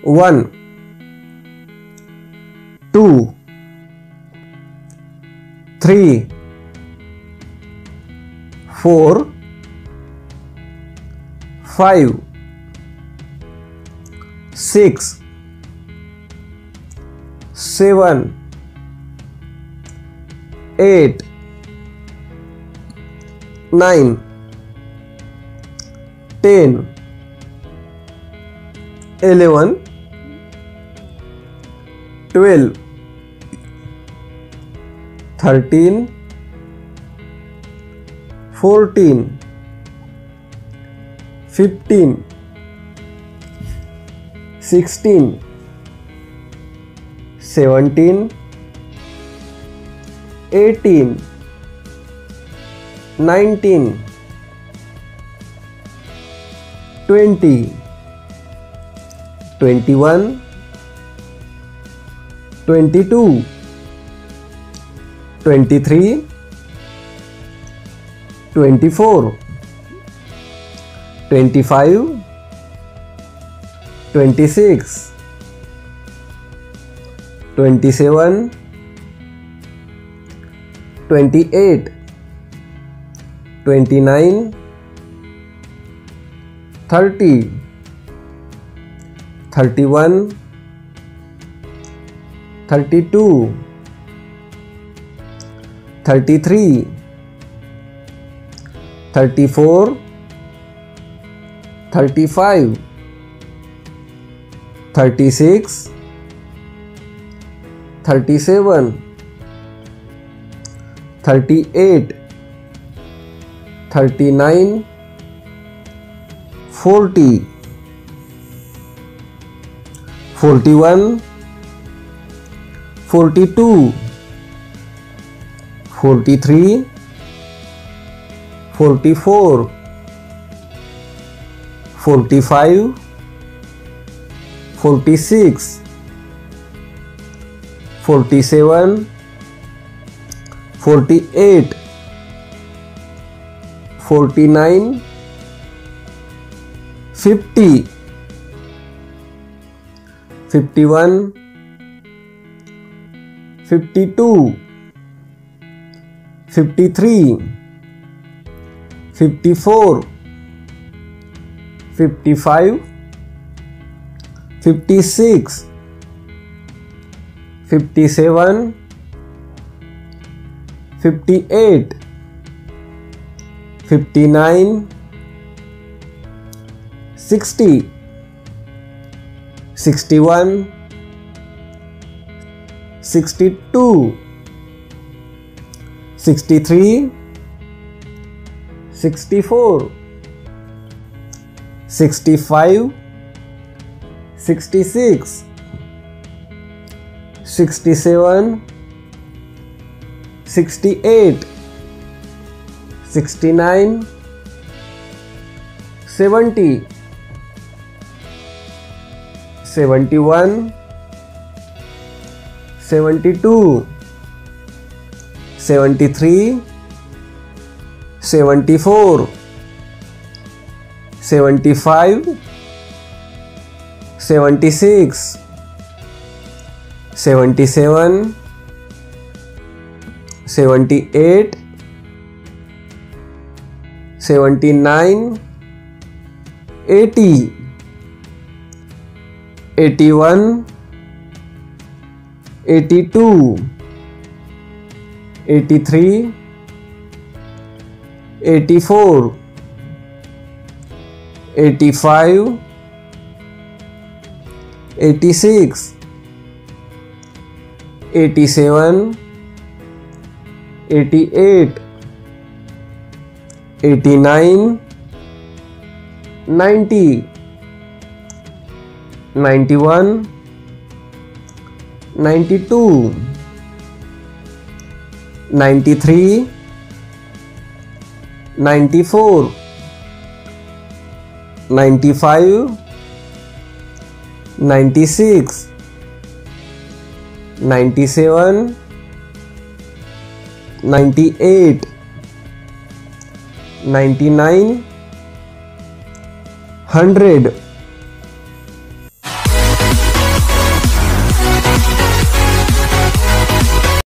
1, 2, 3, 4, 5, 6, 7, 8, 9, 10, 11, 12, 13, 14, 15, 16, 17, 18, 19, 20, 21, 22, 23, 24, 25, 26, 27, 28, 29, 30, 31, 32, 33, 34, 35, 36, 37, 38, 39, 40, 41, 42, 43, 44, 45, 46, 47, 48, 49, 50, 51, 52, 53, 54, 55, 56, 57, 58, 59, 60, 61, 62, 63, 64, 65, 66, 67, 68, 69, 70, 71, 72, 73, 74, 75, 76, 77, 78, 79, 80, 81, 82, 83, 84, 85, 86, 87, 88, 89, 90, 91, 92, 93, 94, 95, 96, 97, 98, 99, 100.